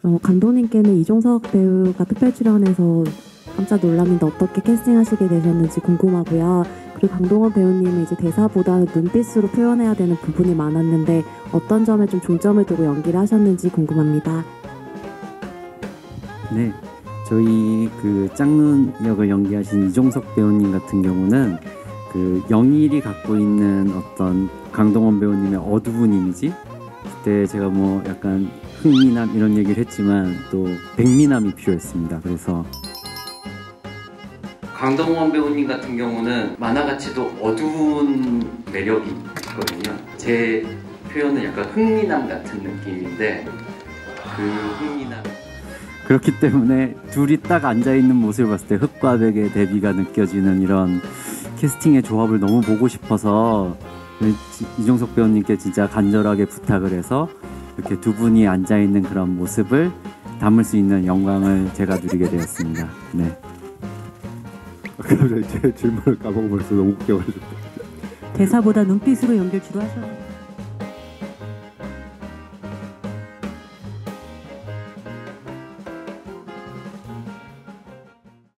감독님께는 이종석 배우가 특별 출연해서 깜짝 놀랐는데 어떻게 캐스팅하시게 되셨는지 궁금하고요. 그리고 강동원 배우님은 이제 대사보다는 눈빛으로 표현해야 되는 부분이 많았는데 어떤 점에 좀 중점을 두고 연기를 하셨는지 궁금합니다. 네, 저희 그 짝눈 역을 연기하신 이종석 배우님 같은 경우는 그 영일이 갖고 있는 어떤 강동원 배우님의 어두운 이미지, 그때 제가 뭐 약간 흥미남 이런 얘기를 했지만 또 백미남이 필요했습니다. 그래서 강동원 배우님 같은 경우는 만화같이도 어두운 매력이 있거든요. 제 표현은 약간 흥미남 같은 느낌인데 그 흥미남, 그렇기 때문에 둘이 딱 앉아있는 모습을 봤을 때 흙과 백의 대비가 느껴지는 이런 캐스팅의 조합을 너무 보고 싶어서 이종석 배우님께 진짜 간절하게 부탁을 해서 이렇게 두 분이 앉아있는 그런 모습을 담을 수 있는 영광을 제가 누리게 되었습니다. 네. 갑자기 제 질문을 까먹으면서 너무 웃겨가지고. 대사보다 눈빛으로 연기를 주로 하셨는데